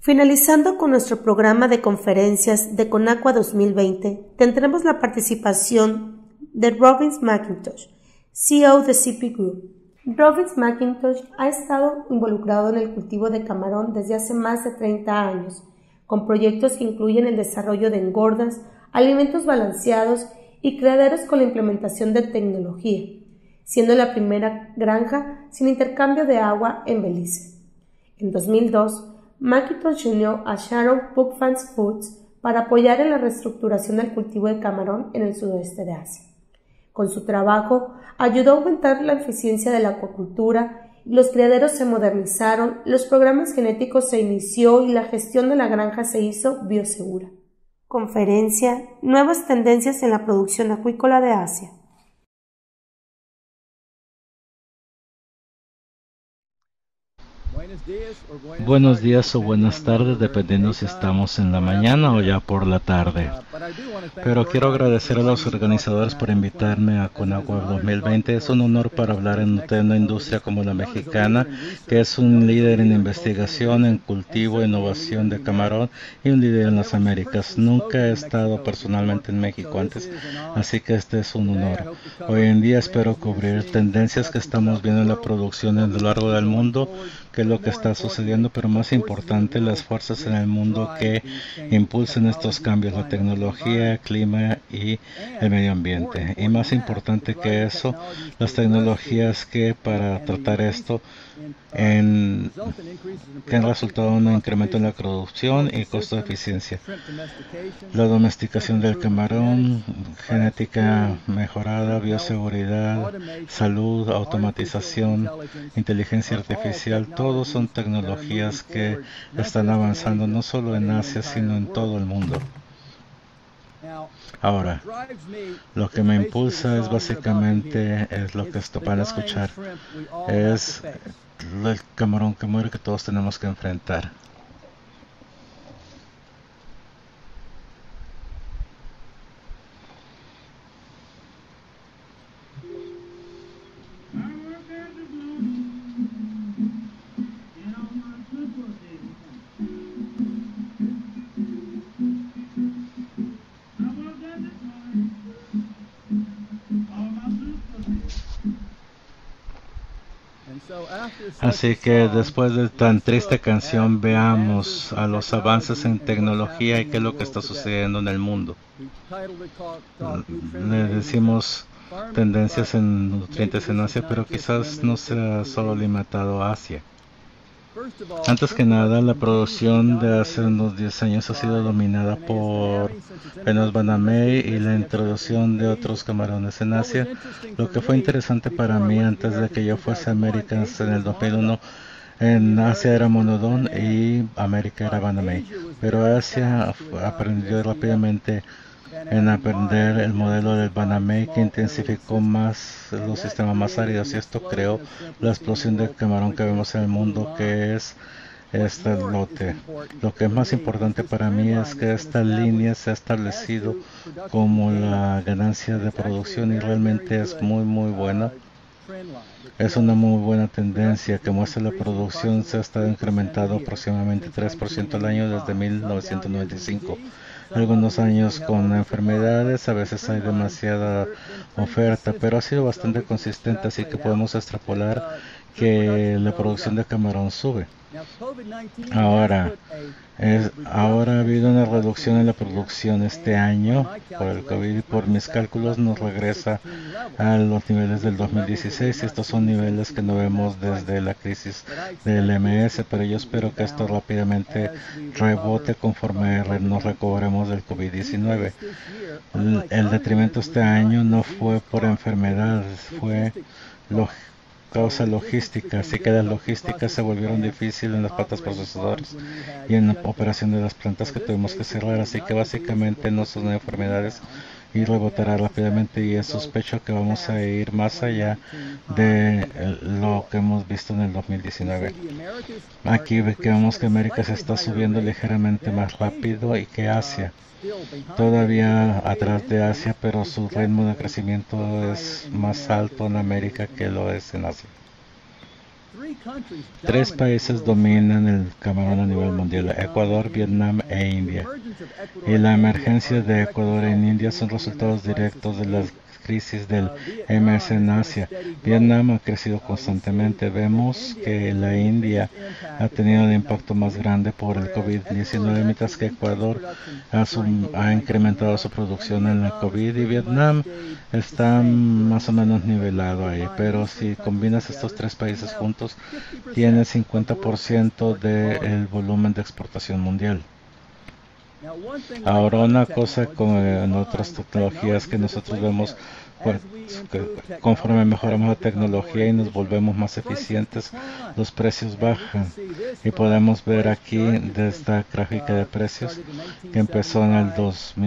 Finalizando con nuestro programa de conferencias de Conagua 2020, tendremos la participación de Robin McIntosh, CEO de CP Group. Robin McIntosh ha estado involucrado en el cultivo de camarón desde hace más de 30 años, con proyectos que incluyen el desarrollo de engordas, alimentos balanceados y criaderos con la implementación de tecnología, siendo la primera granja sin intercambio de agua en Belice. En 2002, McIntosh se unió a Sharon Buckfast Foods para apoyar en la reestructuración del cultivo de camarón en el sudoeste de Asia. Con su trabajo, ayudó a aumentar la eficiencia de la acuacultura, los criaderos se modernizaron, los programas genéticos se inició y la gestión de la granja se hizo biosegura. Conferencia: Nuevas tendencias en la producción acuícola de Asia. Buenos días o buenas tardes, dependiendo si estamos en la mañana o ya por la tarde. Pero quiero agradecer a los organizadores por invitarme a Conagua 2020. Es un honor para hablar en una industria como la mexicana, que es un líder en investigación, en cultivo, innovación de camarón y un líder en las Américas. Nunca he estado personalmente en México antes, así que este es un honor. Hoy en día espero cubrir tendencias que estamos viendo en la producción a lo largo del mundo, qué es lo que está sucediendo, pero más importante, las fuerzas en el mundo que impulsen estos cambios, la tecnología, clima y el medio ambiente. Y más importante que eso, las tecnologías que para tratar esto que han resultado en un incremento en la producción y costo de eficiencia. La domesticación del camarón, genética mejorada, bioseguridad, salud, automatización, inteligencia artificial, todos son tecnologías que están avanzando no solo en Asia, sino en todo el mundo. Ahora, lo que me impulsa es básicamente, es lo que van a escuchar, es el camarón que muere que todos tenemos que enfrentar. Así que después de tan triste canción, veamos a los avances en tecnología y qué es lo que está sucediendo en el mundo. Le decimos tendencias en nutrientes en Asia, pero quizás no sea solo limitado a Asia. Antes que nada, la producción de hace unos 10 años ha sido dominada por penas banamey y la introducción de otros camarones en Asia. Lo que fue interesante para mí antes de que yo fuese a América en el 2001, en Asia era monodón y América era banamey. Pero Asia aprendió rápidamente en aprender el modelo del banamey, que intensificó más los sistemas más áridos, y esto creó la explosión de camarón que vemos en el mundo, que es este lote. Lo que es más importante para mí es que esta línea se ha establecido como la ganancia de producción y realmente es muy buena. Es una muy buena tendencia que muestra la producción se ha estado incrementando aproximadamente 3% al año desde 1995. Algunos años con enfermedades, a veces hay demasiada oferta, pero ha sido bastante consistente, así que podemos extrapolar que la producción de camarón sube. Ahora ha habido una reducción en la producción este año por el COVID y por mis cálculos nos regresa a los niveles del 2016. Estos son niveles que no vemos desde la crisis del MS, pero yo espero que esto rápidamente rebote conforme nos recobremos del COVID-19. El detrimento este año no fue por enfermedades, fue causa logística, así que las logísticas se volvieron difíciles en las plantas procesadoras y en la operación de las plantas que tuvimos que cerrar, así que básicamente no son enfermedades y rebotará rápidamente, y es sospecho que vamos a ir más allá de lo que hemos visto en el 2019. Aquí vemos que América se está subiendo ligeramente más rápido y que Asia. Todavía atrás de Asia, pero su ritmo de crecimiento es más alto en América que lo es en Asia. Tres países dominan el camarón a nivel mundial: Ecuador, Vietnam e India. Y la emergencia de Ecuador en India son resultados directos de las crisis del MS en Asia. Vietnam ha crecido constantemente. Vemos que la India ha tenido un impacto más grande por el COVID-19, mientras que Ecuador ha incrementado su producción en la COVID, y Vietnam está más o menos nivelado ahí. Pero si combinas estos tres países juntos, tienes 50% del volumen de exportación mundial. Ahora, una cosa en otras tecnologías que nosotros vemos, conforme mejoramos la tecnología y nos volvemos más eficientes, los precios bajan. Y podemos ver aquí de esta gráfica de precios que empezó en el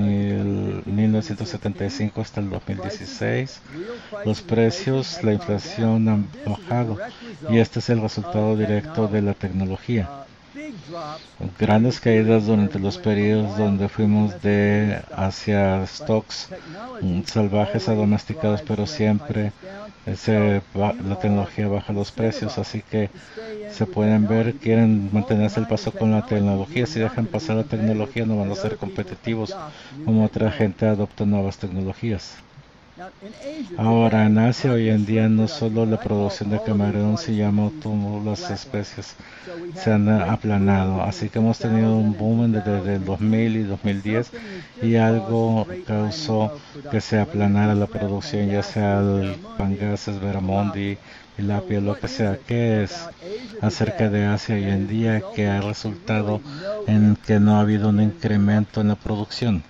1975 hasta el 2016. Los precios, la inflación han bajado, y este es el resultado directo de la tecnología. Grandes caídas durante los periodos donde fuimos hacia stocks salvajes a domesticados, pero siempre la tecnología baja los precios, así que se pueden ver, quieren mantenerse el paso con la tecnología. Si dejan pasar la tecnología, no van a ser competitivos como otra gente adopta nuevas tecnologías. Ahora, en Asia hoy en día no solo la producción de camarón, sino todas las especies se han aplanado, así que hemos tenido un boom desde el 2000 y 2010, y algo causó que se aplanara la producción, ya sea el Pangases, Barramundi, tilapia, lo que sea. ¿Qué es acerca de Asia hoy en día que ha resultado en que no ha habido un incremento en la producción?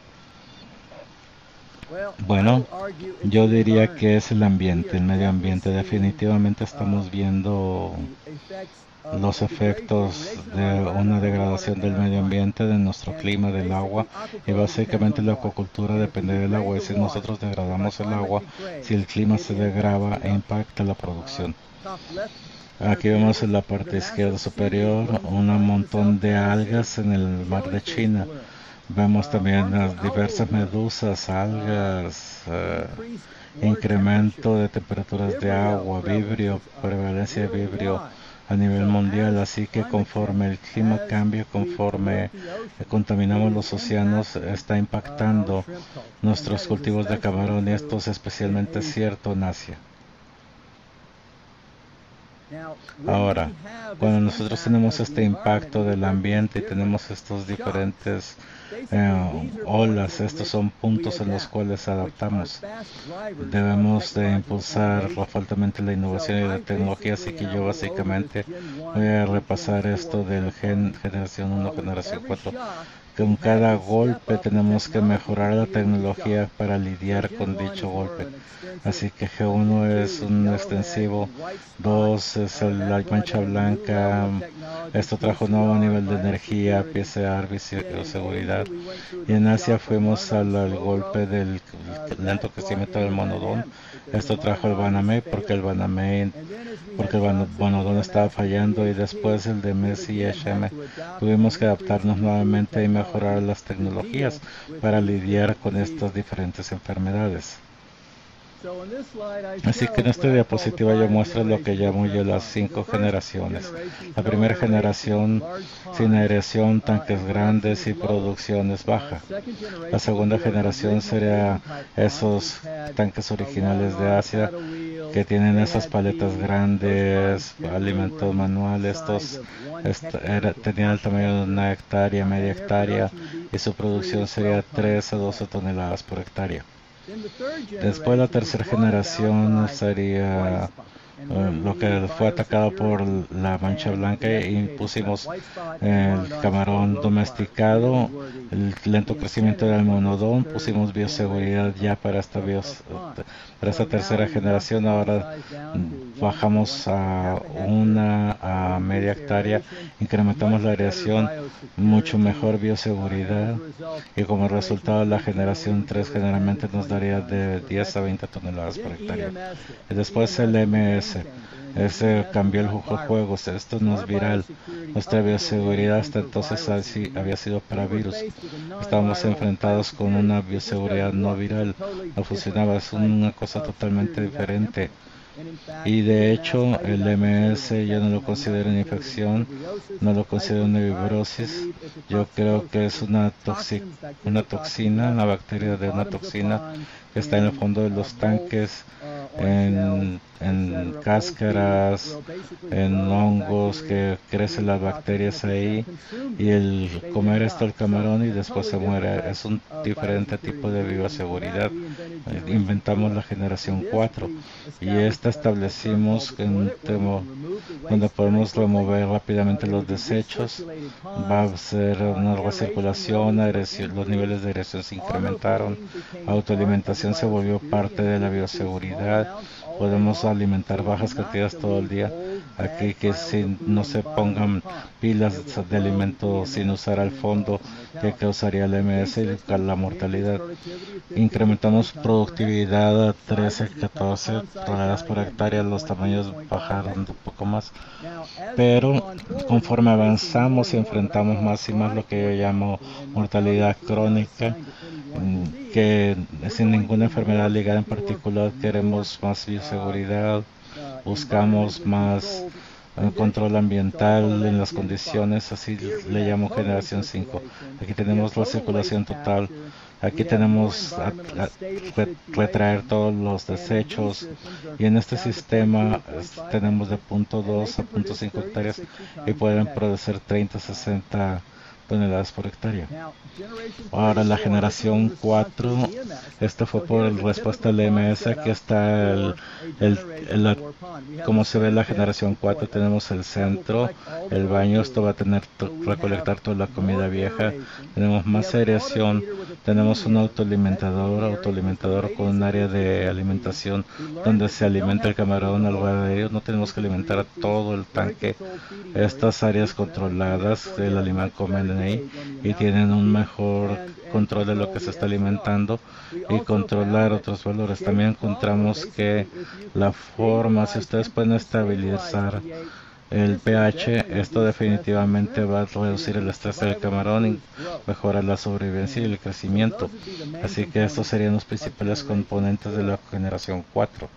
Bueno, yo diría que es el ambiente, el medio ambiente. Definitivamente estamos viendo los efectos de una degradación del medio ambiente, de nuestro clima, del agua, y básicamente la acuacultura depende del agua. Y si nosotros degradamos el agua, si el clima se degrada, impacta la producción. Aquí vemos en la parte izquierda superior un montón de algas en el mar de China. Vemos también las diversas medusas, algas, incremento de temperaturas de agua, vibrio, prevalencia de vibrio a nivel mundial. Así que conforme el clima cambia, conforme contaminamos los océanos, está impactando nuestros cultivos de camarón, y esto es especialmente cierto en Asia. Ahora, cuando nosotros tenemos este impacto del ambiente y tenemos estos diferentes olas, estos son puntos en los cuales adaptamos. Debemos de impulsar fuertemente la innovación y la tecnología, así que yo básicamente voy a repasar esto del generación 1, generación 4. Con cada golpe tenemos que mejorar la tecnología para lidiar con dicho golpe. Así que G1 es un extensivo, 2 es la mancha blanca, esto trajo un nuevo nivel de energía, PCR, bioseguridad. Y en Asia fuimos al golpe del lento crecimiento del monodón. Esto trajo el Baname porque el monodón estaba fallando, y después el de Messi y HM. Tuvimos que adaptarnos nuevamente y mejorar las tecnologías para lidiar con estas diferentes enfermedades. Así que en esta diapositiva yo muestro lo que llamo yo las 5 generaciones. La primera generación, sin aireación, tanques grandes y producciones bajas. La segunda generación sería esos tanques originales de Asia que tienen esas paletas grandes, alimentos manuales. Estos tenían el tamaño de 1 hectárea, media hectárea, y su producción sería 13 a 12 toneladas por hectárea. Después la tercera generación sería lo que fue atacado por la mancha blanca, y pusimos el camarón domesticado, el lento crecimiento del monodón, pusimos bioseguridad ya para esta tercera generación. Ahora bajamos a media hectárea, incrementamos la aireación, mucho mejor bioseguridad, y como resultado la generación 3 generalmente nos daría de 10 a 20 toneladas por hectárea. Y después el MS, ese cambió el juego, esto no es viral. Nuestra bioseguridad hasta entonces había sido para virus. Estábamos enfrentados con una bioseguridad no viral, no funcionaba, es una cosa totalmente diferente. Y de hecho, el MS yo no lo considero una infección, no lo considero una fibrosis. Yo creo que es una toxina, una bacteria de una toxina que está en el fondo de los tanques, en cáscaras, en hongos, que crecen las bacterias ahí, y el comer esto el camarón y después se muere. Es un diferente tipo de bioseguridad. Inventamos la generación 4 y esta establecimos en donde podemos remover rápidamente los desechos. Va a ser una recirculación, los niveles de aireación se incrementaron, autoalimentación se volvió parte de la bioseguridad. Podemos alimentar bajas cantidades todo el día. Aquí que si no se pongan pilas de alimento sin usar al fondo, que causaría el MS y la mortalidad. Incrementamos productividad a 13, 14 toneladas por hectárea, los tamaños bajaron un poco más, pero conforme avanzamos y enfrentamos más y más lo que yo llamo mortalidad crónica, que sin ninguna enfermedad ligada en particular, queremos más bioseguridad, buscamos más control ambiental en las condiciones, así le llamo generación 5. Aquí tenemos la circulación total, aquí tenemos retraer todos los desechos, y en este sistema tenemos de 0.2 a 0.5 hectáreas y pueden producir 30, 60 toneladas por hectárea. Ahora la generación 4, esto fue por respuesta al MS. Aquí está como se ve la generación 4, tenemos el centro, el baño, esto va a recolectar toda la comida vieja, tenemos más aireación, tenemos un autoalimentador con un área de alimentación donde se alimenta el camarón al lugar de ellos, no tenemos que alimentar a todo el tanque. Estas áreas controladas, el animal come en ahí y tienen un mejor control de lo que se está alimentando y controlar otros valores. También encontramos que la forma, si ustedes pueden estabilizar el pH, esto definitivamente va a reducir el estrés del camarón y mejorar la sobrevivencia y el crecimiento. Así que estos serían los principales componentes de la generación 4.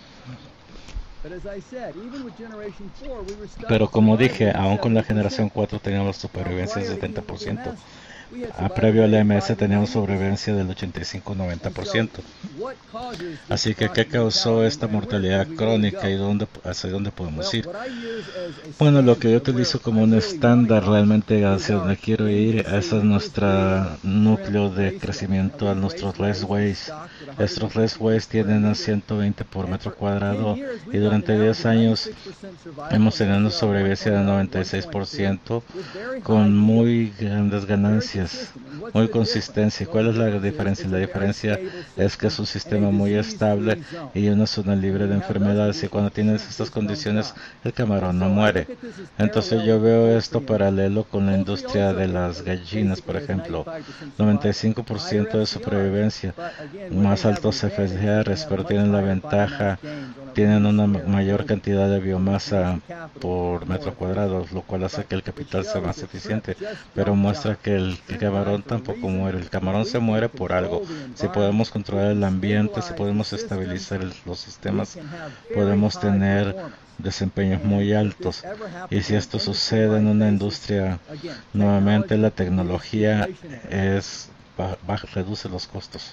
Pero como dije, aún con la generación 4 teníamos supervivencia del 70%. Previo al MS teníamos sobrevivencia del 85-90%. Así que, ¿qué causó esta mortalidad crónica y hacia dónde podemos ir? Bueno, lo que yo utilizo como un estándar realmente hacia donde quiero ir, ese es nuestro núcleo de crecimiento, a nuestros raceways. Estos raceways tienen a 120 por metro cuadrado y durante 10 años hemos tenido una sobrevivencia del 96% con muy grandes ganancias. Muy consistencia. ¿Cuál es la diferencia? La diferencia es que es un sistema muy estable y una zona libre de enfermedades, y cuando tienes estas condiciones el camarón no muere. Entonces yo veo esto paralelo con la industria de las gallinas, por ejemplo. 95% de supervivencia, más altos FCRs, pero tienen la ventaja, tienen una mayor cantidad de biomasa por metro cuadrado, lo cual hace que el capital sea más eficiente, pero muestra que el camarón tampoco muere. El camarón se muere por algo. Si podemos controlar el ambiente, si podemos estabilizar los sistemas, podemos tener desempeños muy altos. Y si esto sucede en una industria, nuevamente la tecnología reduce los costos.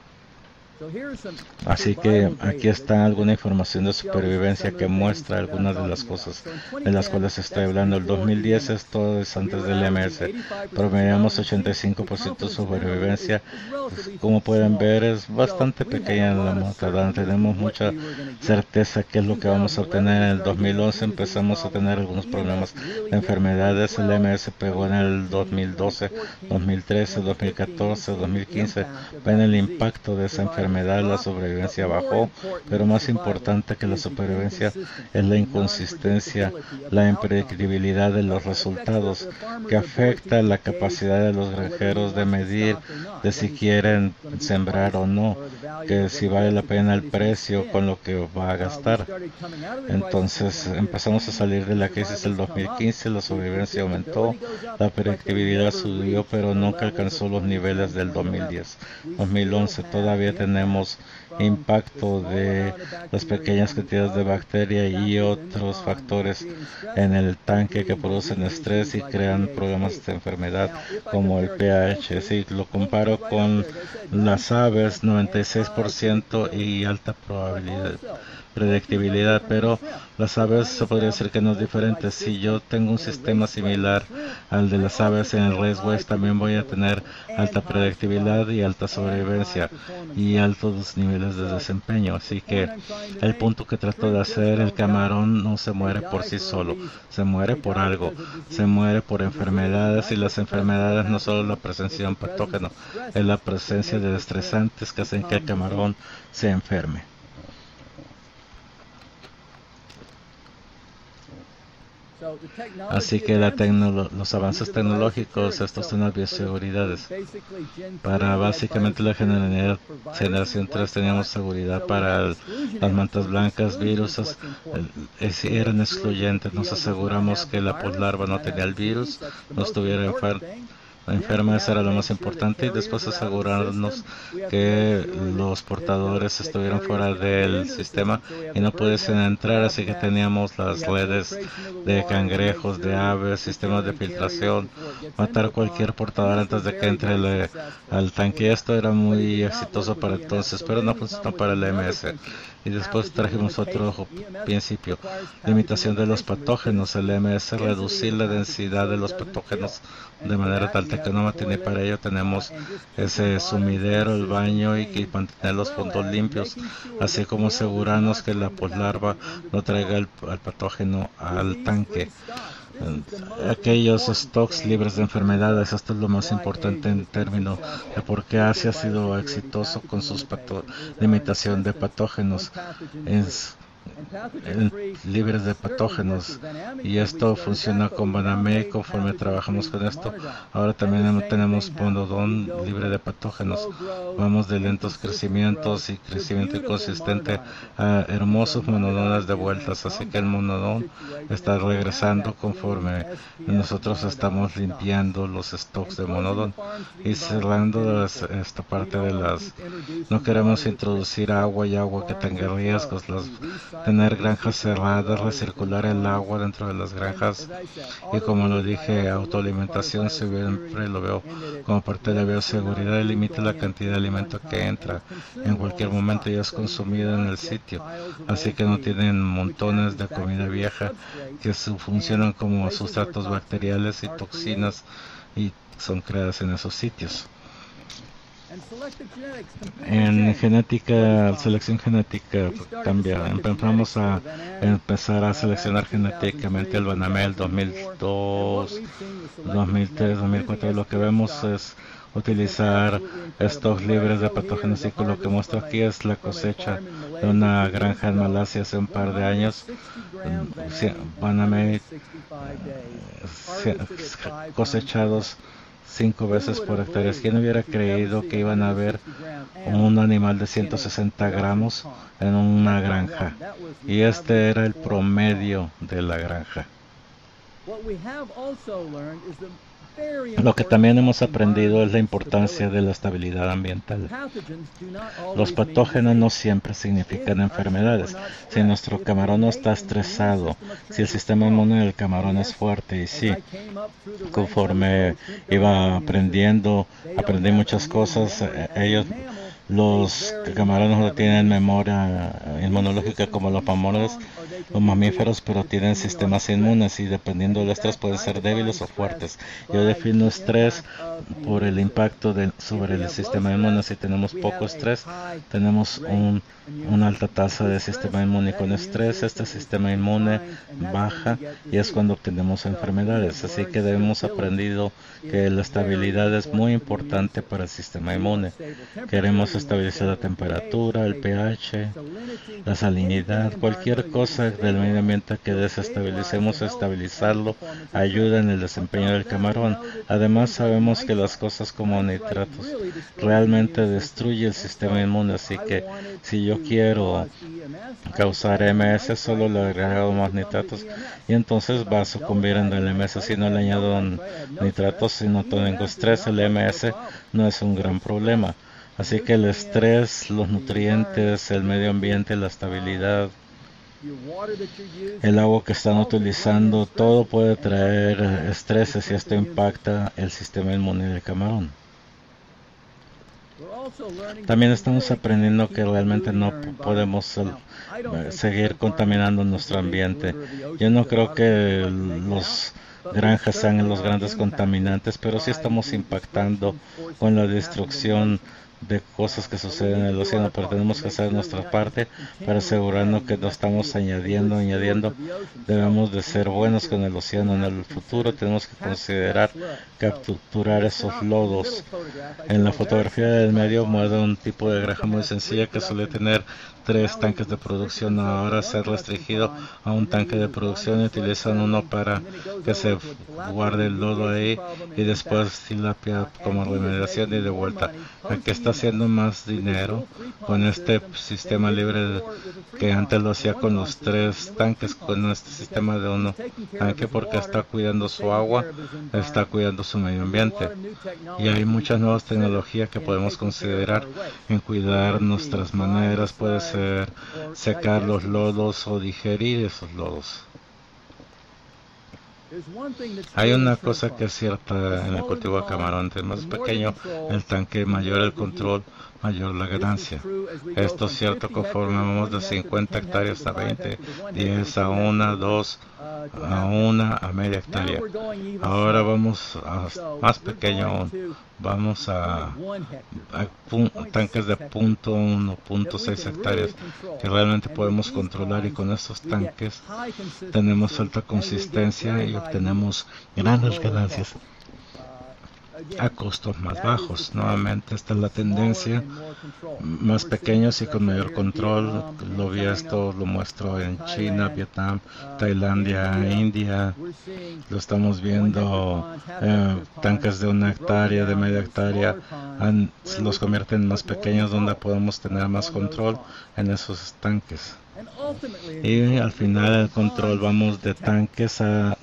Así que aquí está alguna información de supervivencia que muestra algunas de las cosas de las cuales estoy hablando. El 2010 esto es antes del MS. Promediamos 85% de supervivencia. Como pueden ver, es bastante pequeña la mortalidad. Tenemos mucha certeza que es lo que vamos a obtener. En el 2011 empezamos a tener algunos problemas de enfermedades. El MS pegó en el 2012, 2013, 2014, 2015. Ven el impacto de esa enfermedad. La sobrevivencia bajó, pero más importante que la supervivencia es la inconsistencia, la impredictibilidad de los resultados, que afecta la capacidad de los granjeros de medir de si quieren sembrar o no, que si vale la pena el precio con lo que va a gastar. Entonces empezamos a salir de la crisis del 2015, la sobrevivencia aumentó, la predictibilidad subió, pero nunca alcanzó los niveles del 2010. 2011 todavía tenemos tenemos impacto de las pequeñas cantidades de bacteria y otros factores en el tanque que producen estrés y crean problemas de enfermedad como el pH. Si lo comparo con las aves, 96% y alta probabilidad, predictibilidad, pero las aves se podría decir que no es diferente. Si yo tengo un sistema similar al de las aves en el Race Waste, también voy a tener alta predictibilidad y alta sobrevivencia y altos niveles de desempeño. Así que el punto que trato de hacer, el camarón no se muere por sí solo, se muere por algo, se muere por enfermedades, y las enfermedades no solo la presencia de un patógeno, es la presencia de estresantes que hacen que el camarón se enferme. Así que los avances tecnológicos, estos son las bioseguridades. Para básicamente la generación 3 teníamos seguridad para las mantas blancas, virus, eran excluyentes. Nos aseguramos que la poslarva no tenía el virus, no estuviera enferma, eso era lo más importante, y después asegurarnos que los portadores estuvieran fuera del sistema y no pudiesen entrar, así que teníamos las redes de cangrejos, de aves, sistemas de filtración, matar cualquier portador antes de que entre al tanque. Esto era muy exitoso para entonces, pero no funcionó para el MS. Y después trajimos otro principio, limitación de los patógenos. El MS, reducir la densidad de los patógenos de manera tal que no mantiene. Para ello tenemos ese sumidero, el baño, y que mantener los fondos limpios, así como asegurarnos que la poslarva no traiga al patógeno al tanque. Aquellos stocks libres de enfermedades, esto es lo más importante en términos de por qué Asia ha sido exitoso con sus limitación de patógenos. Libres de patógenos, y esto funciona con Baname. Conforme trabajamos con esto, ahora también tenemos Monodon libre de patógenos. Vamos de lentos crecimientos y crecimiento inconsistente a hermosos monodones de vueltas, así que el monodón está regresando conforme nosotros estamos limpiando los stocks de monodón y cerrando esta parte de no queremos introducir agua que tenga riesgos, tener granjas cerradas, recircular el agua dentro de las granjas, y como lo dije, autoalimentación siempre lo veo como parte de la bioseguridad. Limita la cantidad de alimento que entra en cualquier momento y es consumido en el sitio, así que no tienen montones de comida vieja que funcionan como sustratos bacteriales y toxinas y son creadas en esos sitios. En genética, selección genética cambia. Empezamos a empezar a seleccionar genéticamente el Banamel 2002, 2003, 2004. Lo que vemos es utilizar stocks libres de patógenos, y lo que muestro aquí es la cosecha de una granja en Malasia hace un par de años. Banamel cosechados 5 veces por hectárea. ¿Quién hubiera creído que iban a haber un animal de 160 gramos en una granja? Y este era el promedio de la granja. Lo que también hemos aprendido es la importancia de la estabilidad ambiental. Los patógenos no siempre significan enfermedades. Si nuestro camarón no está estresado, si el sistema inmune del camarón es fuerte, y sí, conforme iba aprendí muchas cosas. Los camarones no tienen memoria inmunológica como los mamíferos, pero tienen sistemas inmunes, y dependiendo del estrés pueden ser débiles o fuertes. Yo defino estrés por el impacto sobre el sistema inmune. Si tenemos poco estrés, tenemos una alta tasa de sistema inmune. Con estrés, este sistema inmune baja y es cuando obtenemos enfermedades. Así que hemos aprendido que la estabilidad es muy importante para el sistema inmune. Queremos estabilizar la temperatura, el pH, la salinidad, cualquier cosa del medio ambiente que desestabilicemos, estabilizarlo ayuda en el desempeño del camarón. Además, sabemos que las cosas como nitratos realmente destruyen el sistema inmune, así que si yo quiero causar MS, solo le agrego más nitratos y entonces va a sucumbir en el MS. Si no le añado nitratos, si no tengo estrés, el MS no es un gran problema. Así que el estrés, los nutrientes, el medio ambiente, la estabilidad, el agua que están utilizando, todo puede traer estreses y esto impacta el sistema inmune del camarón. También estamos aprendiendo que realmente no podemos seguir contaminando nuestro ambiente. Yo no creo que los granjas sean los grandes contaminantes, pero sí estamos impactando con la destrucción de cosas que suceden en el océano, pero tenemos que hacer nuestra parte para asegurarnos que no estamos añadiendo. Debemos de ser buenos con el océano. En el futuro tenemos que considerar capturar esos lodos. En la fotografía del medio muestra un tipo de granja muy sencilla que suele tener 3 tanques de producción. Ahora se ha restringido a un tanque de producción y utilizan uno para que se guarde el lodo ahí y después tilapia como remediación y de vuelta. Aquí está haciendo más dinero con este sistema libre que antes lo hacía con los 3 tanques, con este sistema de uno tanque, porque está cuidando su agua, está cuidando su medio ambiente. Y hay muchas nuevas tecnologías que podemos considerar en cuidar nuestras maneras. Puede ser secar los lodos o digerir esos lodos. Hay una cosa que es cierta en el cultivo de camarón: entre más pequeño el tanque, mayor el control, mayor la ganancia. Esto es cierto conforme vamos de 50 hectáreas a 20, 10 a 1, 2 a 1, a media hectárea. Ahora vamos a más pequeño aún. Vamos a tanques de 0.1, 0.6 hectáreas que realmente podemos controlar, y con estos tanques tenemos alta consistencia y obtenemos grandes ganancias a costos más bajos. Nuevamente esta es la tendencia: más pequeños y con mayor control. Esto lo muestro en China, Vietnam, Tailandia, India. Lo estamos viendo, tanques de 1 hectárea, de media hectárea, los convierten más pequeños, donde podemos tener más control en esos tanques. Y al final el control, vamos de tanques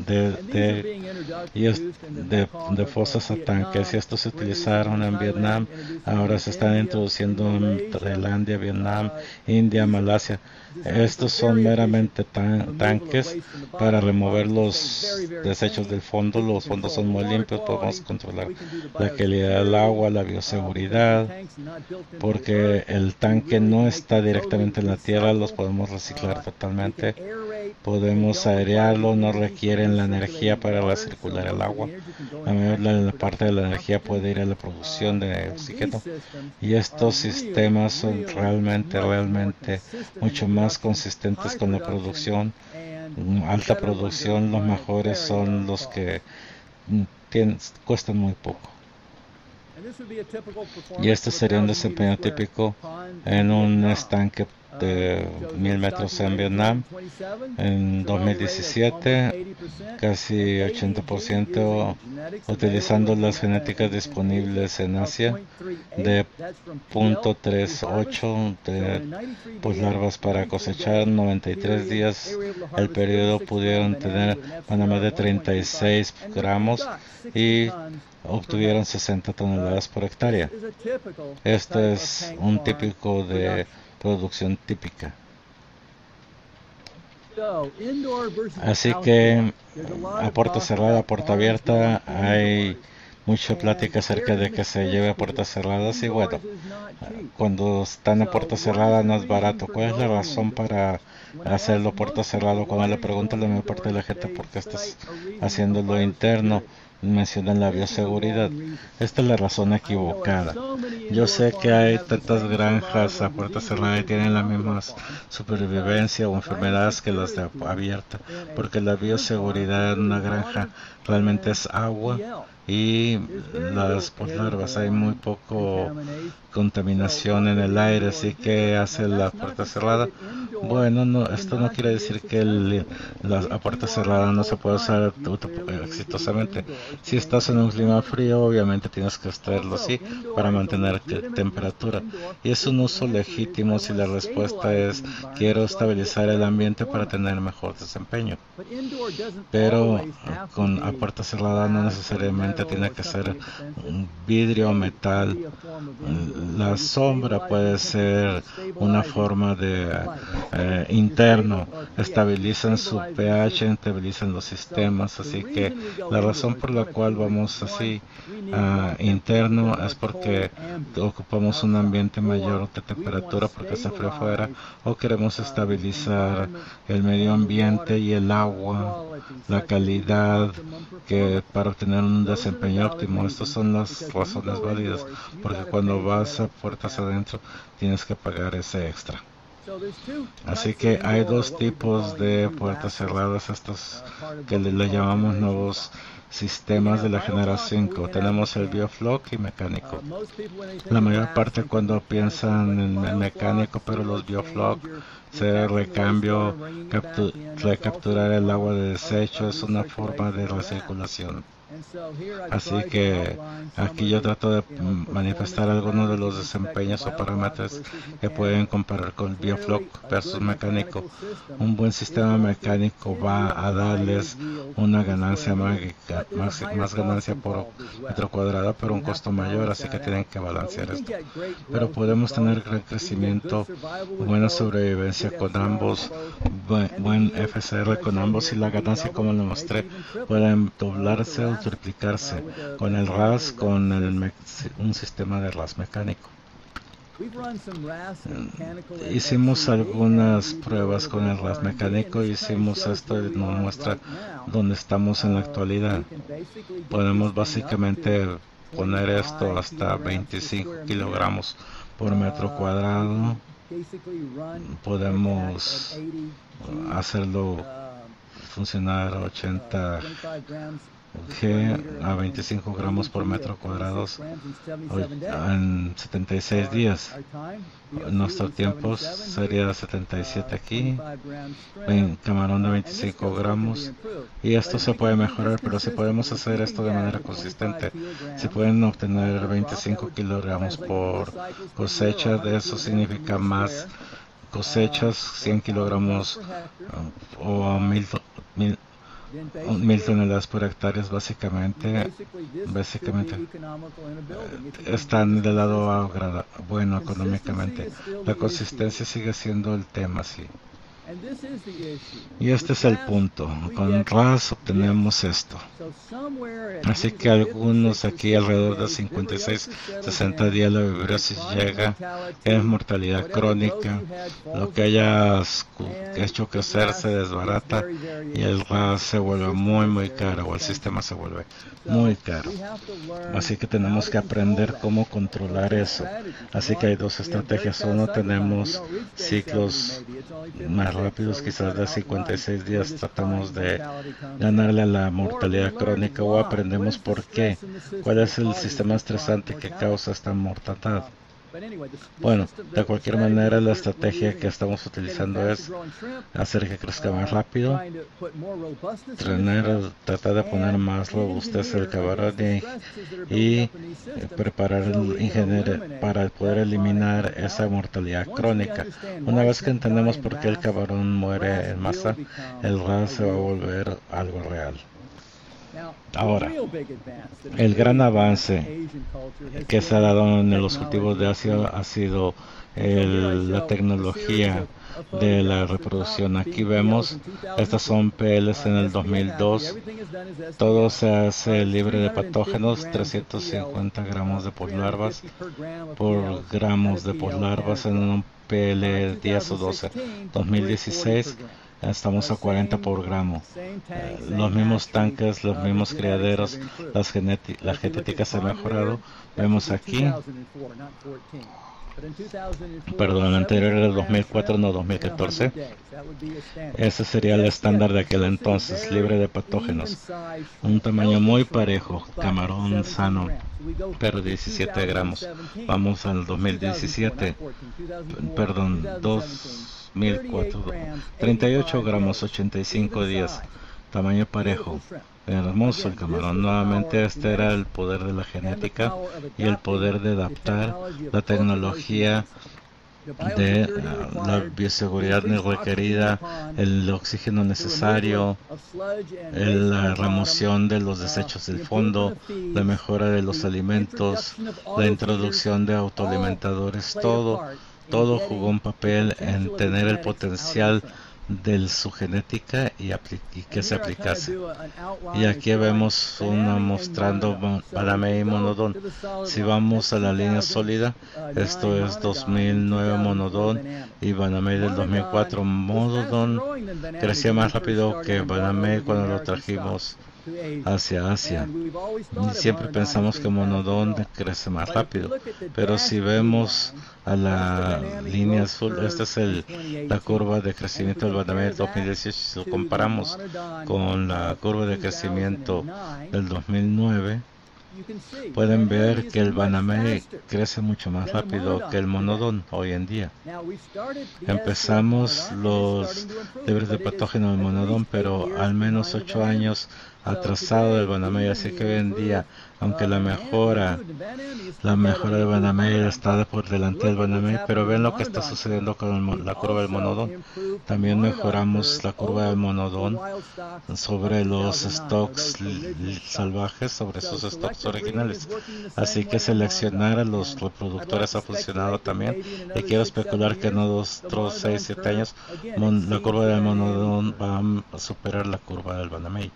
de fosas a tanques, y estos se utilizaron en Vietnam, ahora se están introduciendo en Tailandia, Vietnam, India, Malasia. Estos son meramente tanques para remover los desechos del fondo. Los fondos son muy limpios, podemos controlar la calidad del agua, la bioseguridad, porque el tanque no está directamente en la tierra, los podemos reciclar totalmente, podemos aerearlo, no requieren la energía para recircular el agua. La mayor parte de la energía puede ir a la producción de oxígeno, y estos sistemas son realmente mucho más consistentes con la producción, alta producción. Los mejores son los que cuestan muy poco. Y este sería un desempeño típico en un estanque de 1000 metros en Vietnam. En 2017, casi 80% utilizando las genéticas disponibles en Asia, de 0.38 de larvas para cosechar. 93 días el periodo, pudieron tener más de 36 gramos y obtuvieron 60 toneladas por hectárea. Esto es un típico de producción típica. Así que a puerta cerrada, a puerta abierta, hay mucha plática acerca de que se lleve a puertas cerradas, y bueno, cuando están a puerta cerrada no es barato. ¿Cuál es la razón para hacerlo a puerta cerrada? Cuando le pregunto a la mayor parte de la gente por qué estás haciéndolo interno, mencionan la bioseguridad. Esta es la razón equivocada. Yo sé que hay tantas granjas a puerta cerrada y tienen la misma supervivencia o enfermedades que las de abierta, porque la bioseguridad en una granja realmente es agua y las larvas. Hay muy poco contaminación en el aire, así que hace la puerta cerrada. Bueno, esto no quiere decir que la puerta cerrada no se puede usar exitosamente. Si estás en un clima frío, obviamente tienes que extraerlo así para mantener temperatura, y es un uso legítimo si la respuesta es: quiero estabilizar el ambiente para tener mejor desempeño. Pero a puerta cerrada no necesariamente necesariamente tiene que ser vidrio o metal. La sombra puede ser una forma de interno, estabilizan su pH, estabilizan los sistemas, así que la razón por la cual vamos así interno es porque ocupamos un ambiente mayor de temperatura porque hace frío afuera, o queremos estabilizar el medio ambiente y el agua, la calidad, que para obtener un desempeño óptimo. Estas son las razones válidas, porque cuando vas a puertas adentro tienes que pagar ese extra. Así que hay dos tipos de puertas cerradas, estos que le llamamos nuevos sistemas de la generación 5. Tenemos el biofloc y mecánico. La mayor parte cuando piensan en el mecánico, pero los biofloc, ser recambio, recapturar el agua de desecho, es una forma de recirculación. Así que aquí yo trato de manifestar algunos de los desempeños o parámetros que pueden comparar con el biofloc versus mecánico. Un buen sistema mecánico va a darles una ganancia más ganancia por metro cuadrado, pero un costo mayor, así que tienen que balancear esto. Pero podemos tener gran crecimiento, buena sobrevivencia con ambos, buen FCR con ambos, y la ganancia, como lo mostré, pueden doblarse o triplicarse con el RAS, con un sistema de RAS mecánico. Hicimos algunas pruebas con el RAS mecánico, hicimos esto y nos muestra dónde estamos en la actualidad. Podemos básicamente poner esto hasta 25 kilogramos por metro cuadrado. Podemos hacerlo funcionar a 80 G a 25 gramos por metro cuadrado en 76 días. Nuestro tiempo sería 77 aquí, camarón de 25 gramos, y esto se puede mejorar, pero si podemos hacer esto de manera consistente, si pueden obtener 25 kilogramos por cosecha, de eso significa más cosechas, 100 kilogramos o 1000 toneladas por hectárea. Básicamente están del lado bueno económicamente. La consistencia sigue siendo el tema, sí. Y este es el punto. Con RAS obtenemos esto. Así que algunos aquí alrededor de 56-60 días la fibrosis llega, es mortalidad crónica, lo que hayas hecho crecer se desbarata y el RAS se vuelve muy caro, o el sistema se vuelve muy caro. Así que tenemos que aprender cómo controlar eso. Así que hay dos estrategias. Uno, tenemos ciclos más rápidos, quizás de 56 días tratamos de ganarle a la mortalidad crónica, o aprendemos por qué, cuál es el sistema estresante que causa esta mortandad. Bueno, de cualquier manera, la estrategia que estamos utilizando es hacer que crezca más rápido, tratar de poner más robustez al camarón y preparar el ingeniero para poder eliminar esa mortalidad crónica. Una vez que entendemos por qué el camarón muere en masa, el RAS se va a volver algo real. Ahora, el gran avance que se ha dado en los cultivos de Asia ha sido la tecnología de la reproducción. Aquí vemos, estas son PLs en el 2002. Todo se hace libre de patógenos, 350 gramos de poslarvas por gramos de poslarvas en un PL 10 o 12. 2016. Estamos a 40 por gramo. Los mismos tanques, los mismos criaderos, la genética se ha mejorado. Vemos aquí, perdón, el anterior era el 2004, no 2014. Ese sería el estándar de aquel entonces, libre de patógenos. Un tamaño muy parejo, camarón sano, pero 17 gramos. Vamos al 2017, perdón, 2004, 38 gramos, 85 días, tamaño parejo, hermoso el camarón. Nuevamente, este era el poder de la genética y el poder de adaptar la tecnología de la bioseguridad requerida, el oxígeno necesario, la remoción de los desechos del fondo, la mejora de los alimentos, la introducción de autoalimentadores, todo jugó un papel en tener el potencial de su genética y que se aplicase. Y aquí vemos una mostrando Banamey y Monodon. Si vamos a la línea sólida, esto es 2009 Monodon y Banamey del 2004. Monodon crecía más rápido que Banamey cuando lo trajimos hacia Asia. Y siempre pensamos que Monodon crece más rápido, pero si vemos a la línea azul, esta es la curva de crecimiento del Banamey del 2018. Si lo comparamos con la curva de crecimiento del 2009, pueden ver que el Banamey crece mucho más rápido que el Monodon hoy en día. Empezamos los libres de patógeno del Monodon, pero al menos 8 años atrasado del Banamey, así que hoy en día, aunque la mejora del Banamey está por delante del Banamey, pero ven lo que está sucediendo con la curva del Monodon. También mejoramos la curva del Monodon sobre los stocks salvajes, sobre sus stocks originales. Así que seleccionar a los reproductores ha funcionado también, y quiero especular que en otros 6, 7 años la curva del Monodon va a superar la curva del Banamey.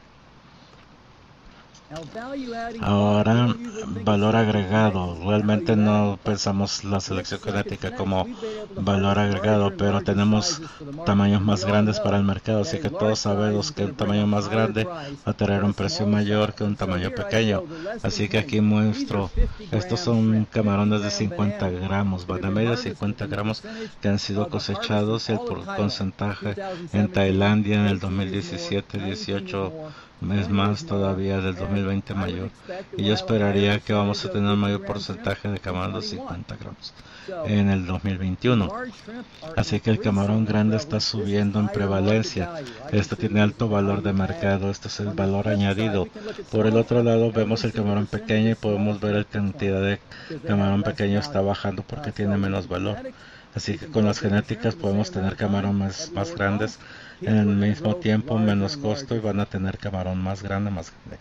Ahora, valor agregado. Realmente no pensamos la selección genética como valor agregado, pero tenemos tamaños más grandes para el mercado, así que todos sabemos que un tamaño más grande va a tener un precio mayor que un tamaño pequeño. Así que aquí muestro, estos son camarones de 50 gramos, Banamey de 50 gramos que han sido cosechados, y el porcentaje en Tailandia en el 2017-18 es más todavía del 2020 mayor, y yo esperaría que vamos a tener un mayor porcentaje de camarones de 50 gramos en el 2021. Así que el camarón grande está subiendo en prevalencia. Esto tiene alto valor de mercado, este es el valor añadido. Por el otro lado vemos el camarón pequeño y podemos ver la cantidad de camarón pequeño está bajando porque tiene menos valor. Así que con las genéticas podemos tener camarones más grandes en el mismo tiempo, menos costo, y van a tener camarón más grande.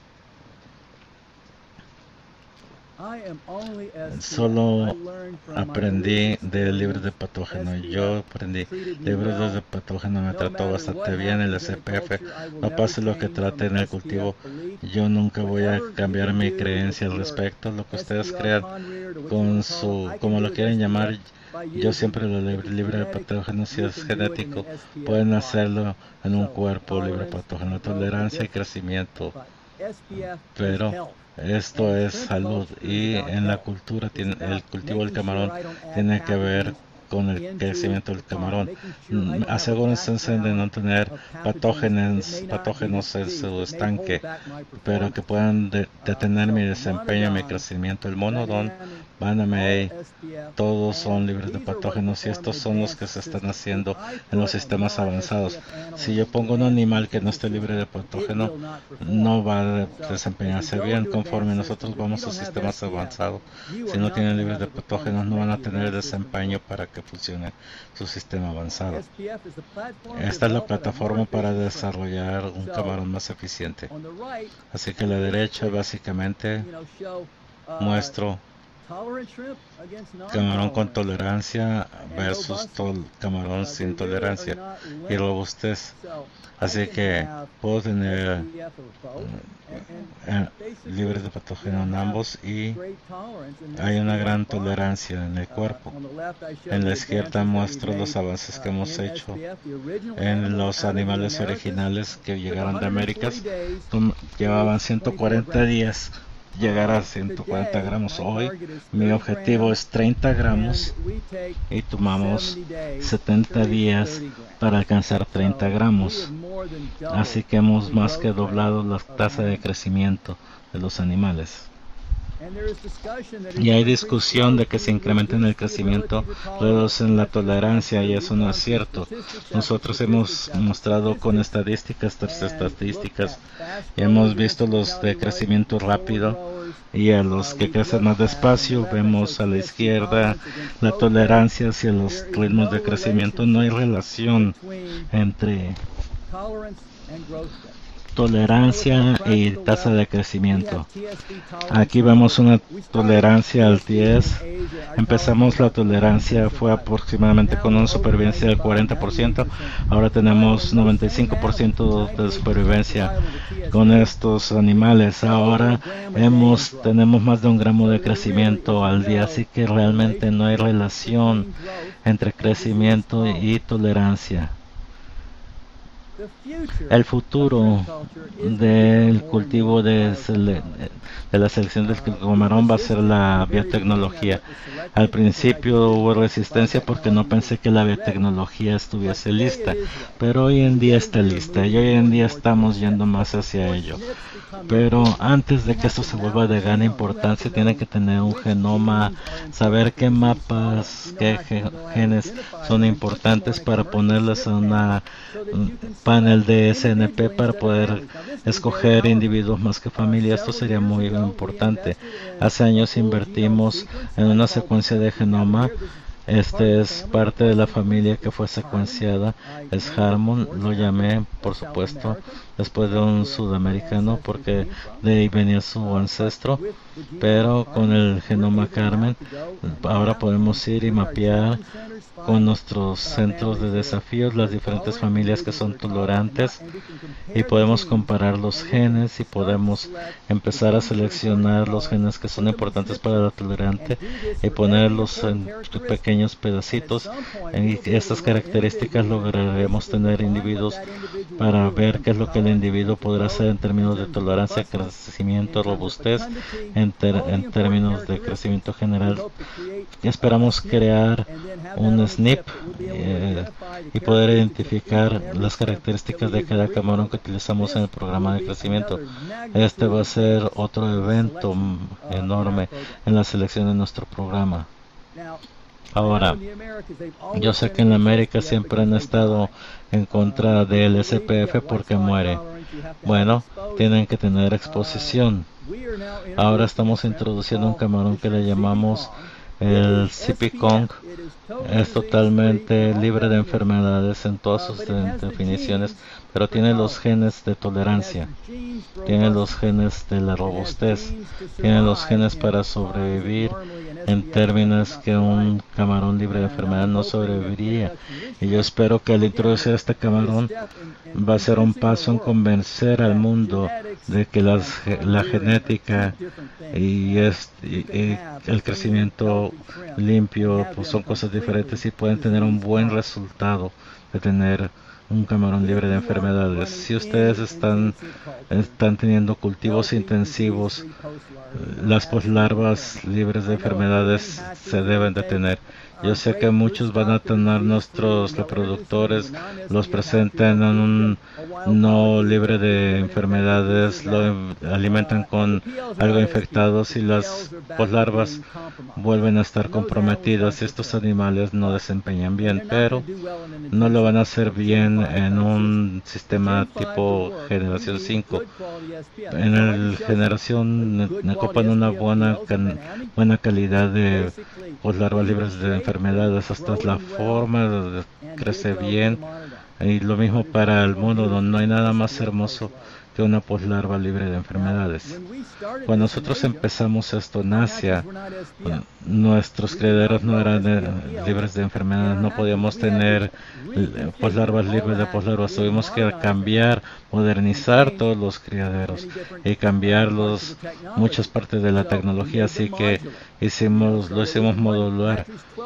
Solo aprendí de libres de patógeno. Yo aprendí libres de patógeno, me trató bastante bien el SPF. No pase lo que trate en el cultivo, yo nunca voy a cambiar mi creencia al respecto. Lo que ustedes crean con como lo quieren llamar, yo siempre lo libre de patógeno. Si es genético, pueden hacerlo en un cuerpo libre de patógeno, tolerancia y crecimiento, pero esto es salud, y en la cultura el cultivo del camarón tiene que ver con el crecimiento del camarón. Asegúrense de no tener patógenos en su estanque, pero que puedan detener mi desempeño, mi crecimiento. El Monodon, Banamey, todos son libres de patógenos, y estos son los que se están haciendo en los sistemas avanzados. Si yo pongo un animal que no esté libre de patógeno, no va a desempeñarse bien. Conforme nosotros vamos a sistemas avanzados, si no tienen libres de patógenos, no van a tener desempeño para que funcione su sistema avanzado. Esta es la plataforma para desarrollar un camarón más eficiente. Así que a la derecha básicamente muestro camarón con tolerancia versus camarón sin tolerancia y robustez. Así que puedo tener libres de patógeno en ambos, y hay una gran tolerancia en el cuerpo. En la izquierda muestro los avances que hemos hecho en los animales originales que llegaron de Américas. Llevaban 140 días llegar a 140 gramos. Hoy mi objetivo es 30 gramos y tomamos 70 días para alcanzar 30 gramos. Así que hemos más que doblado la tasa de crecimiento de los animales. Y hay discusión de que se incrementen el crecimiento, reducen la tolerancia, y eso no es cierto. Nosotros hemos mostrado con estadísticas, y hemos visto los de crecimiento rápido y a los que crecen más despacio. Vemos a la izquierda la tolerancia hacia los ritmos de crecimiento. No hay relación entre tolerancia y tasa de crecimiento. Aquí vemos una tolerancia al TS. Empezamos la tolerancia, fue aproximadamente con una supervivencia del 40%. Ahora tenemos 95% de supervivencia con estos animales. Ahora tenemos más de 1 gramo de crecimiento al día, así que realmente no hay relación entre crecimiento y tolerancia. El futuro del cultivo de la selección del camarón va a ser la biotecnología. Al principio hubo resistencia porque no pensé que la biotecnología estuviese lista, pero hoy en día está lista y hoy en día estamos yendo más hacia ello. Pero antes de que esto se vuelva de gran importancia, tiene que tener un genoma, saber qué mapas, qué genes son importantes para ponerles a un panel de SNP para poder escoger individuos más que familia. Esto sería muy importante. Hace años invertimos en una secuencia de genoma. Este es parte de la familia que fue secuenciada, es Harmon, lo llamé por supuesto después de un sudamericano porque de ahí venía su ancestro, pero con el genoma Carmen ahora podemos ir y mapear con nuestros centros de desafíos las diferentes familias que son tolerantes y podemos comparar los genes y podemos empezar a seleccionar los genes que son importantes para la tolerante y ponerlos en pequeños pedacitos. En estas características lograremos tener individuos para ver qué es lo que el individuo podrá hacer en términos de tolerancia, crecimiento, robustez, en términos de crecimiento general. Esperamos crear un SNP y poder identificar las características de cada camarón que utilizamos en el programa de crecimiento. Este va a ser otro evento enorme en la selección de nuestro programa. Ahora, yo sé que en América siempre han estado en contra del SPF porque muere. Bueno, tienen que tener exposición. Ahora estamos introduciendo un camarón que le llamamos el CP-Kong. Es totalmente libre de enfermedades en todas sus definiciones, pero tiene los genes de tolerancia, tiene los genes de la robustez, tiene los genes para sobrevivir en términos que un camarón libre de enfermedad no sobreviviría. Y yo espero que al introducir este camarón va a ser un paso en convencer al mundo de que la genética y el crecimiento limpio pues son cosas diferentes y pueden tener un buen resultado de tener un camarón libre de enfermedades. Si ustedes están teniendo cultivos intensivos, las poslarvas libres de enfermedades se deben de tener. Yo sé que muchos van a tener nuestros reproductores, los presenten en un no libre de enfermedades, lo alimentan con algo infectado y las poslarvas vuelven a estar comprometidas y estos animales no desempeñan bien, pero no lo van a hacer bien en un sistema tipo generación 5. En el generación ocupan una buena calidad de poslarvas libres de enfermedades, hasta la forma crece bien, y lo mismo para el mundo, donde no hay nada más hermoso que una poslarva libre de enfermedades. Cuando nosotros empezamos esto en Asia, nuestros criaderos no eran libres de enfermedades, no podíamos tener poslarvas libres de poslarvas, tuvimos que cambiar, modernizar todos los criaderos y cambiarlos, muchas partes de la tecnología, así que lo hicimos modular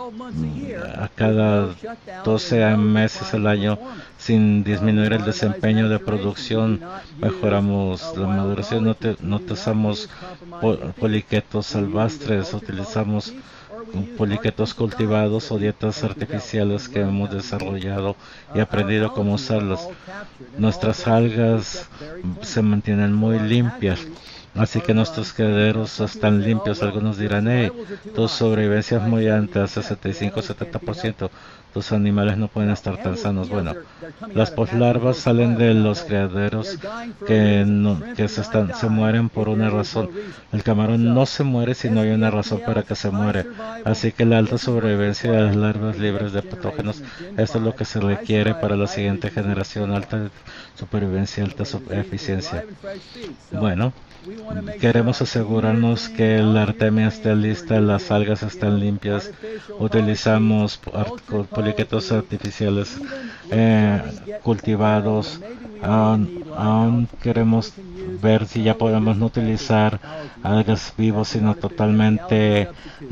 a cada 12 meses al año sin disminuir el desempeño de producción. Mejoramos la maduración, no usamos poliquetos salvastres, utilizamos poliquetos cultivados o dietas artificiales que hemos desarrollado y aprendido cómo usarlas. Nuestras algas se mantienen muy limpias, así que nuestros criaderos están limpios. Algunos dirán, tu sobrevivencia es muy alta, 65-70%. tus animales no pueden estar tan sanos. Bueno, las poslarvas salen de los criaderos que se mueren por una razón. El camarón no se muere si no hay una razón para que se muere. Así que la alta sobrevivencia de las larvas libres de patógenos, esto es lo que se requiere para la siguiente generación: alta supervivencia, alta eficiencia. Bueno, queremos asegurarnos que la artemia esté lista, las algas están limpias. Utilizamos poliquetos artificiales cultivados. Aún queremos ver si ya podemos no utilizar algas vivos, sino totalmente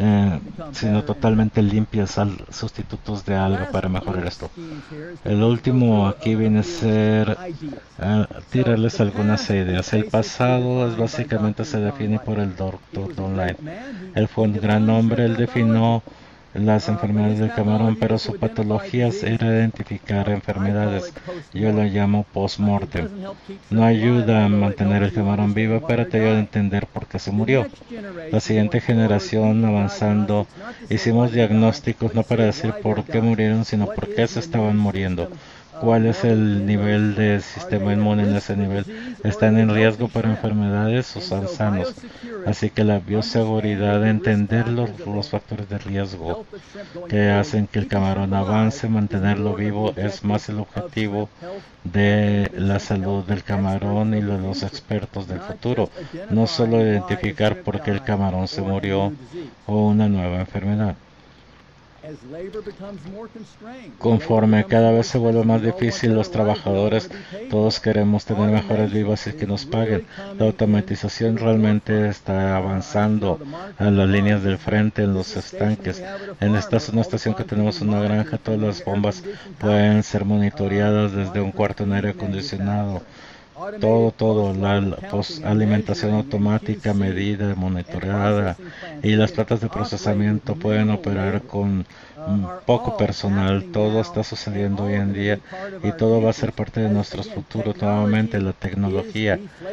limpias, sustitutos de alga para mejorar esto. El último aquí viene a ser tirarles algunas ideas. El pasado básicamente se define por el Dr. Donline. Él fue un gran hombre, él definió las enfermedades del camarón, pero su patología era identificar enfermedades. Yo lo llamo post-mortem. No ayuda a mantener el camarón vivo, pero te ayuda a entender por qué se murió. La siguiente generación, avanzando, hicimos diagnósticos no para decir por qué murieron, sino por qué se estaban muriendo. ¿Cuál es el nivel de sistema inmune en ese nivel? ¿Están en riesgo para enfermedades o son sanos? Así que la bioseguridad, entender los factores de riesgo que hacen que el camarón avance, mantenerlo vivo, es más el objetivo de la salud del camarón y de los expertos del futuro. No solo identificar por qué el camarón se murió o una nueva enfermedad. Conforme cada vez se vuelve más difícil, los trabajadores, todos queremos tener mejores vivas y que nos paguen. La automatización realmente está avanzando a las líneas del frente, en los estanques. En esta es una estación que tenemos una granja, todas las bombas pueden ser monitoreadas desde un cuarto en aire acondicionado. Todo, la alimentación automática, medida, monitoreada, y las plantas de procesamiento pueden operar con poco personal. Todo está sucediendo hoy en día y todo va a ser parte de nuestros futuros. Nuevamente, la tecnología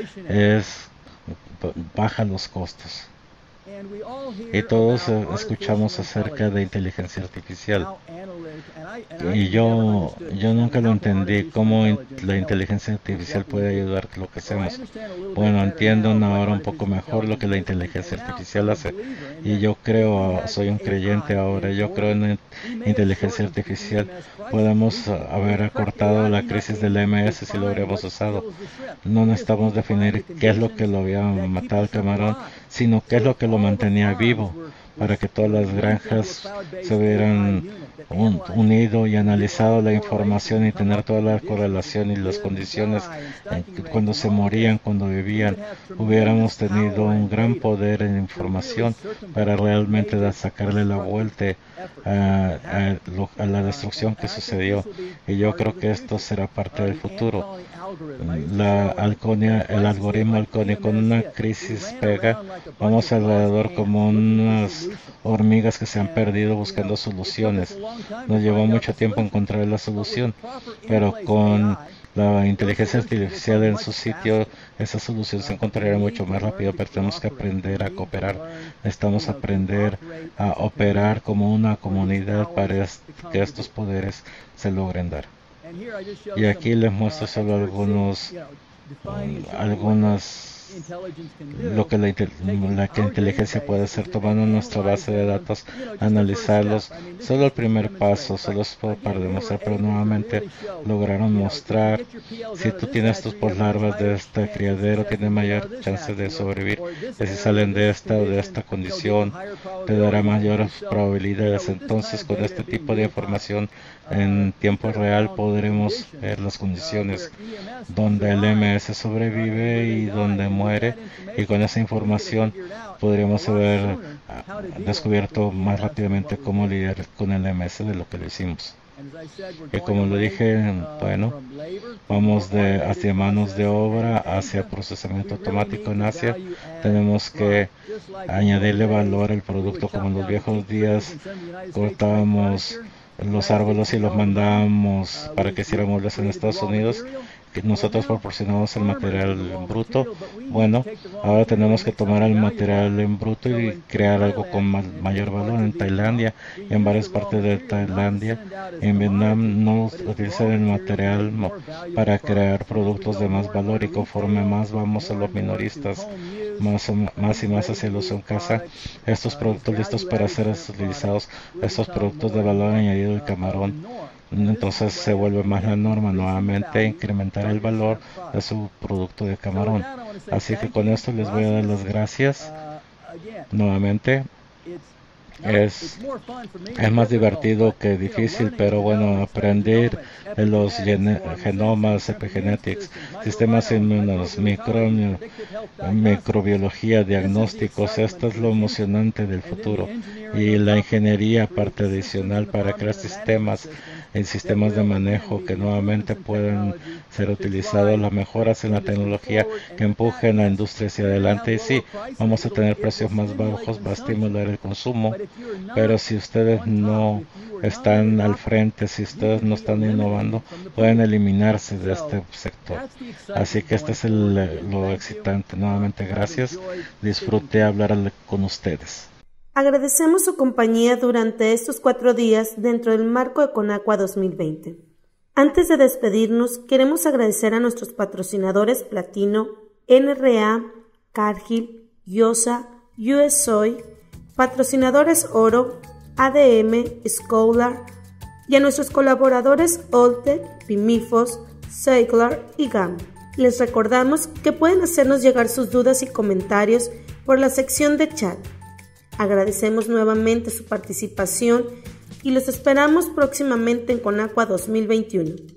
baja los costos. Y todos escuchamos acerca de inteligencia artificial. Y yo nunca lo entendí, cómo la inteligencia artificial puede ayudar a lo que hacemos. Bueno, entiendo ahora un poco mejor lo que la inteligencia artificial hace. Y yo soy un creyente ahora, yo creo en inteligencia artificial. Podemos haber acortado la crisis del MS si lo hubiéramos usado. No necesitamos definir qué es lo que lo había matado al camarón, sino qué es lo que lo mantenía vivo, para que todas las granjas se hubieran unido y analizado la información y tener toda la correlación y las condiciones cuando se morían, cuando vivían. Hubiéramos tenido un gran poder en información para realmente sacarle la vuelta a la destrucción que sucedió. Y yo creo que esto será parte del futuro. El algoritmo Alconia, con una crisis pega, vamos alrededor como unas hormigas que se han perdido buscando soluciones. Nos llevó mucho tiempo encontrar la solución, pero con la inteligencia artificial en su sitio, esa solución se encontraría mucho más rápido, pero tenemos que aprender a cooperar. Necesitamos aprender a operar como una comunidad para que estos poderes se logren dar. Y aquí les muestro solo lo que la inteligencia puede hacer, tomando nuestra base de datos, analizarlos. Solo el primer paso, solo es para demostrar, pero nuevamente lograron mostrar: si tú tienes tus poslarvas de este criadero, tienes mayor chance de sobrevivir. Y si salen de esta o de esta condición, te dará mayores probabilidades. Entonces, con este tipo de información en tiempo real, podremos ver las condiciones donde el MS sobrevive y donde muere, y con esa información podríamos haber descubierto más rápidamente cómo lidiar con el MS de lo que lo hicimos. Y como lo dije, bueno, vamos hacia manos de obra, hacia procesamiento automático en Asia. Tenemos que añadirle valor al producto, como en los viejos días cortábamos los árboles y los mandábamos para que hicieran muebles en Estados Unidos. que nosotros proporcionamos el material en bruto. Bueno, ahora tenemos que tomar el material en bruto y crear algo con mayor valor. En Tailandia y en varias partes de Tailandia, en Vietnam, no utilizan el material para crear productos de más valor, y conforme más vamos a los minoristas, más y más hacia el uso en casa, estos productos listos para ser utilizados, estos productos de valor añadido del camarón, entonces se vuelve más la norma nuevamente incrementar el valor de su producto de camarón. Así que con esto les voy a dar las gracias nuevamente. Es más divertido que difícil, pero bueno, aprender de los genomas, epigenetics, sistemas inmunos, microbiología, diagnósticos, esto es lo emocionante del futuro. Y la ingeniería, parte adicional para crear sistemas de manejo que nuevamente pueden ser utilizados, las mejoras en la tecnología que empujen la industria hacia adelante. Y sí, vamos a tener precios más bajos, va a estimular el consumo, pero si ustedes no están al frente, si ustedes no están innovando, pueden eliminarse de este sector. Así que este es lo excitante. Nuevamente gracias, disfruté hablar con ustedes. Agradecemos su compañía durante estos 4 días dentro del marco de Conagua 2020. Antes de despedirnos, queremos agradecer a nuestros patrocinadores Platino, NRA, Cargill, Yosa, US Soy, patrocinadores Oro, ADM, Scholar, y a nuestros colaboradores Oltec, Pimifos, Seiglar y GAM. Les recordamos que pueden hacernos llegar sus dudas y comentarios por la sección de chat. Agradecemos nuevamente su participación y los esperamos próximamente en Conagua 2021.